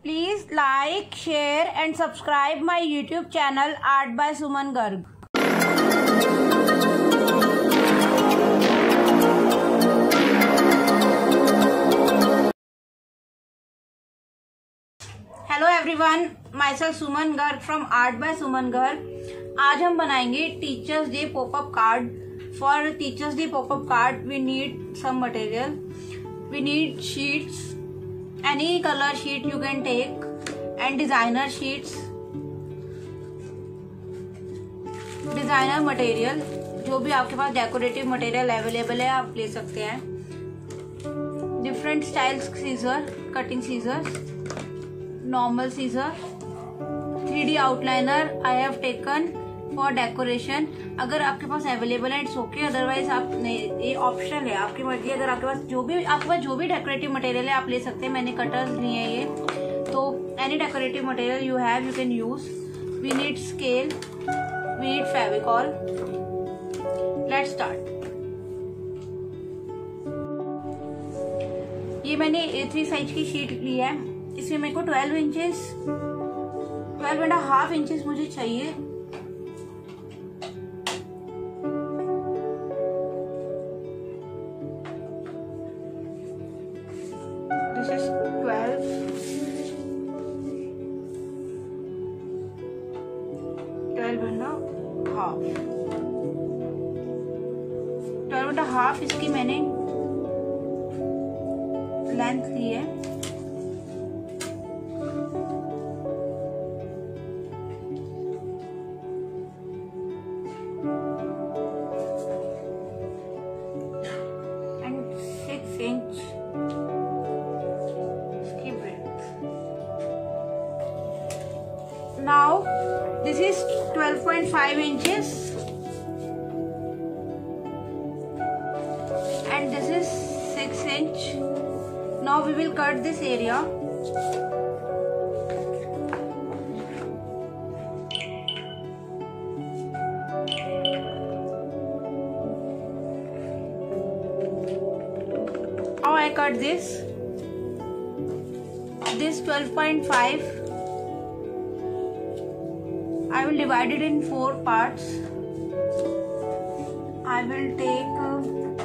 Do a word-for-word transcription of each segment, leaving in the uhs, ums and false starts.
Please like, share and subscribe my YouTube channel Art by Suman Garg. Hello everyone, my self Suman Garg from art by Suman Garg. आज हम बनाएंगे teachers day pop up card. For teachers day pop up card we need some material, we need sheets, any colour sheet you can take and designer sheets, designer material, जो भी आपके पास decorative material available है आप ले सकते हैं। Different styles scissor, cutting scissors, normal scissor, three D outliner I have taken for decoration. अगर आपके पास अवेलेबल है इट्स ओके, अदरवाइज आप नहीं, ये ऑप्शनल है, आपकी मर्जी। अगर आपके पास जो भी आपके पास जो भी डेकोरेटिव मटेरियल है आप ले सकते हैं। मैंने कटर्स लिए हैं ये, तो any decorative material you have you can use. We need scale, we need Fevicol. Let's start. ये मैंने ए थ्री साइज की शीट ली है, इसमें मेरे को twelve inches twelve and half inches मुझे चाहिए। This is twelve, twelve and half, twelve and half इसकी मैंने लेंथ ली है। Inch इसकी breadth. Now this is twelve point five inches and this is six inch. Now we will cut this area. Now I cut this this twelve point five. I will divide it in four parts. I will take uh,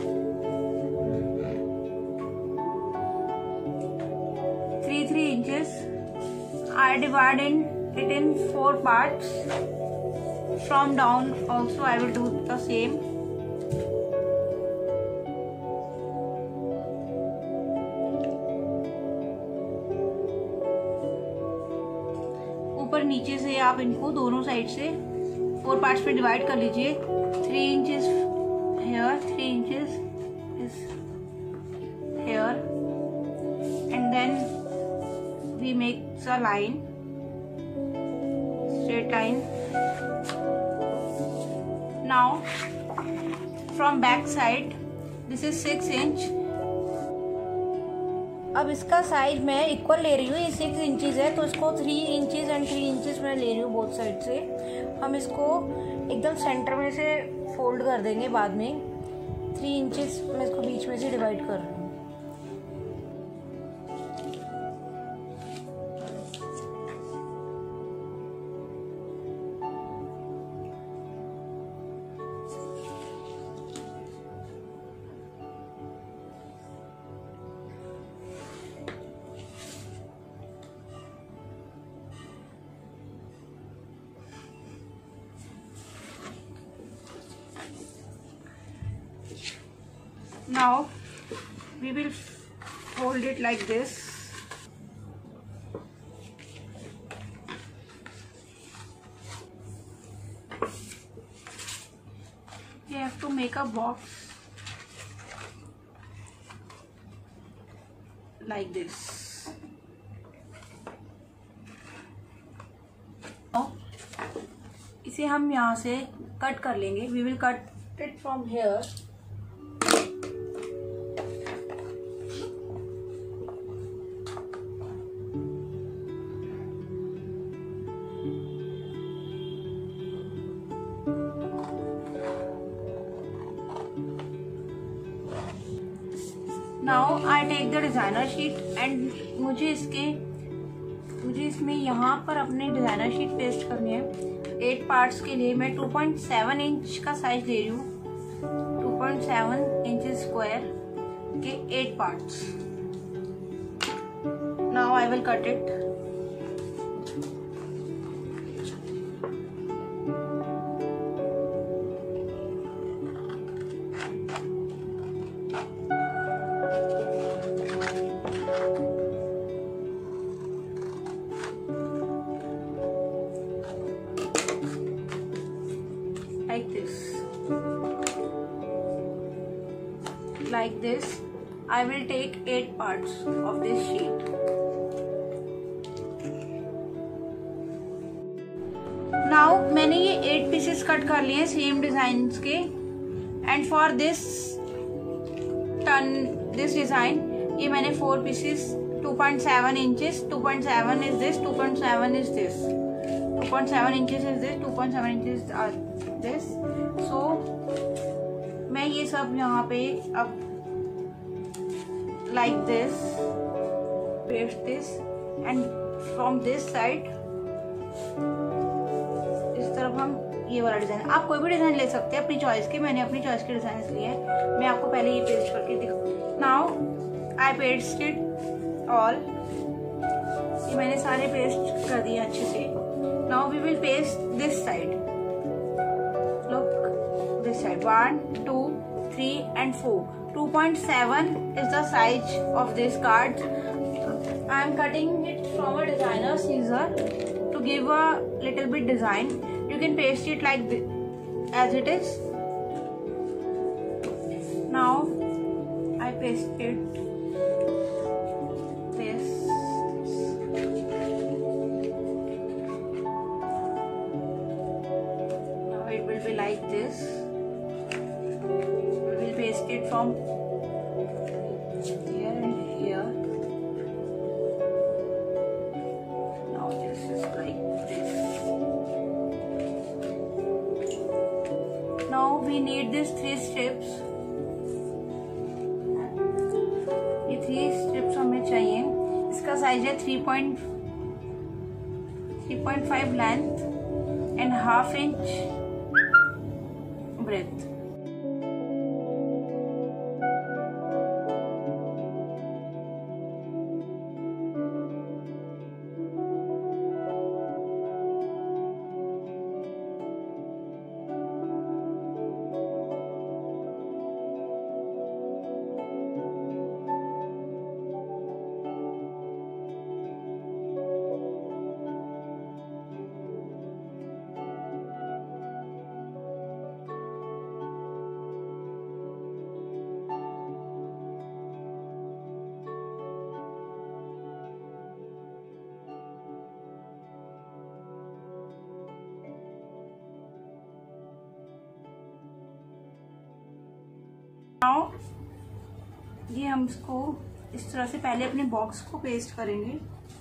three three inches. I divide in it in four parts. From down also I will do the same. ऊपर नीचे से आप इनको दोनों side से four parts पे divide कर लीजिए। Three inches here, three inches is here and then we make a line, straight line. Now from back side this is six inch. अब इसका साइज मैं इक्वल ले रही हूँ, ये सिक्स इंचेस है तो इसको three inches and three inches मैं ले रही हूँ बोथ साइड से। हम इसको एकदम सेंटर में से फोल्ड कर देंगे बाद में। थ्री इंचेस मैं इसको बीच में से डिवाइड कर रही हूँ। Now we will fold it like this. You have to make a box like this. Now इसे हम यहाँ से कट कर लेंगे. We will cut it from here. Now I take the designer sheet and मुझे इसके मुझे इसमें यहाँ पर अपने डिजाइनर शीट पेस्ट करनी है। एट पार्ट्स के लिए मैं टू पॉइंट सेवन इंच का साइज ले रही हूँ, two point seven inch square के eight parts. Now I will cut it. Like this. Like this. I will take eight parts of this sheet. Now मैंने ये eight pieces कट कर लिए हैं सेम डिजाइन के। And for this turn this design, ये मैंने four pieces two point seven inches, two point seven is this, two point seven is this, two point seven inches is this, two point seven inches are this. So मैं ये सब यहाँ पे अब like this paste this and from this side इस तरफ हम ये वाला डिजाइन, आप कोई भी डिजाइन ले सकते हैं अपनी चॉइस के। मैंने अपनी चॉइस के डिजाइन लिए हैं, मैं आपको पहले ये पेस्ट करके दिखा। नाउ आई पेस्टेड ऑल, ये मैंने सारे पेस्ट कर दिए अच्छे से। Now we will paste this side, look this side, one two three and four. two point seven is the size of this card. I am cutting it from a designer scissor to give a little bit design. You can paste it like this, as it is. Now I pasted this. Now it will be like this. We will paste it from here and here. Now this is like this. Now we need these three strips. ये three strips हमें चाहिए। इसका size है three point three point five length and half inch breadth. Now ये हम इसको इस तरह से पहले अपने बॉक्स को पेस्ट करेंगे।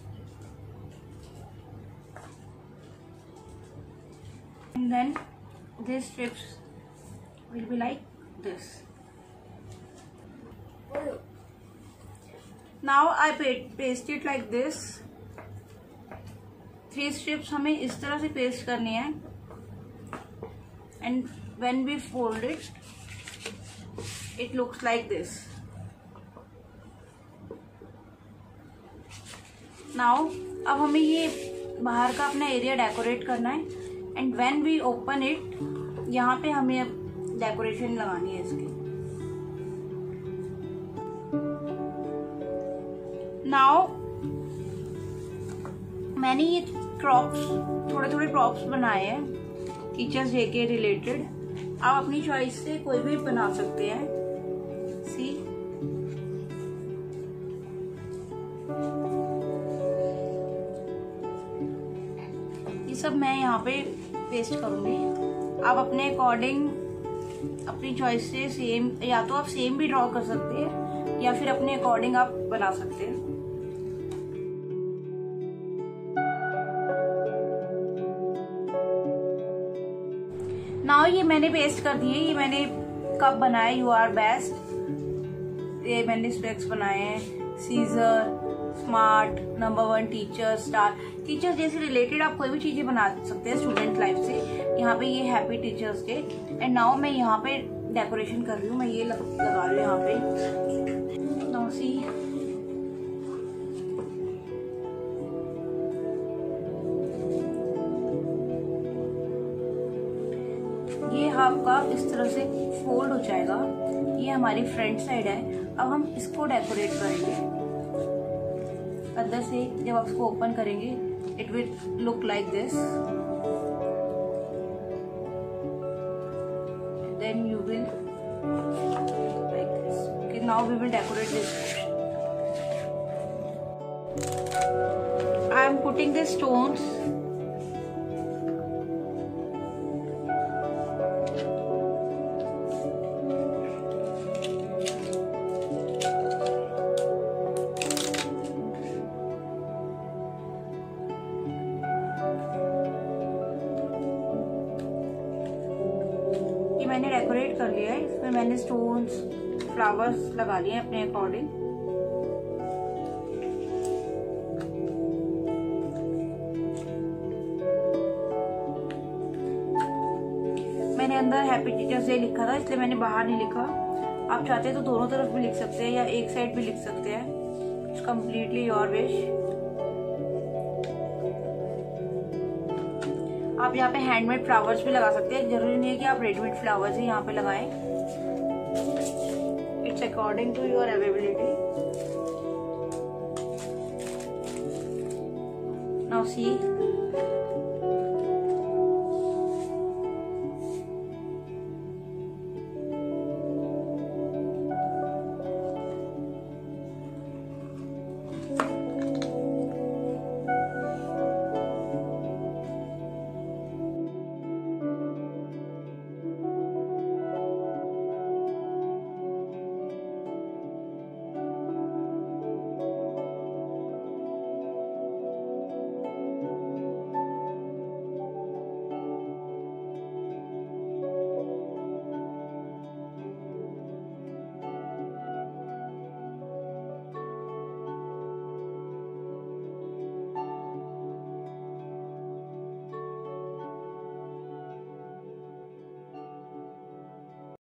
And then this strips will be like this. Now I paste it like this. Three strips हमें इस तरह से पेस्ट करनी है and when we fold it it looks like this. Now अब हमें ये बाहर का अपना एरिया डेकोरेट करना है and when we open it यहाँ पे हमें अब डेकोरेशन लगानी है इसकी। नाउ मैंने ये प्रॉप्स थोड़े थोड़े प्रॉप्स बनाए हैं टीचर्स डे के रिलेटेड। आप अपनी चॉइस से कोई भी बना सकते हैं। सी ये सब मैं यहाँ पे पेस्ट करूंगी। आप अपने अकॉर्डिंग अपनी चॉइस से सेम, या तो आप सेम भी ड्रॉ कर सकते हैं या फिर अपने अकॉर्डिंग आप बना सकते हैं। नाउ ये मैंने पेस्ट कर दिए। ये मैंने कप बनाए, यू आर बेस्ट। ये मैंने स्पेक्स बनाए हैं, scissor, smart, number one teacher, star. Teachers जैसे रिलेटेड आप कोई भी चीजें बना सकते हैं स्टूडेंट लाइफ से। यहाँ पे ये happy teachers day. And now मैं यहाँ पे डेकोरेशन कर रही हूँ, मैं ये लगा रही हूँ यहाँ पे। नाउ सी, ये आपका इस तरह से फोल्ड हो जाएगा। ये हमारी फ्रंट साइड है। अब हम इसको डेकोरेट करेंगे अंदर से। जब आप इसको ओपन करेंगे it will look like this, then you will like this. Okay, now we will decorate this. I am putting the stones. मैंने डेकोरेट कर लिया है। इसमें मैंने स्टोन्स, फ्लावर्स लगा लिए अपने अकॉर्डिंग। मैंने अंदर हैप्पी टीचर्स डे लिखा था, इसलिए मैंने बाहर नहीं लिखा। आप चाहते हैं तो दोनों तरफ भी लिख सकते हैं या एक साइड भी लिख सकते हैं। It's completely your wish. आप यहाँ पे हैंडमेड फ्लावर्स भी लगा सकते हैं, जरूरी नहीं है कि आप रेडीमेड फ्लावर्स ही यहाँ पे लगाएं। It's according to your availability. Now C,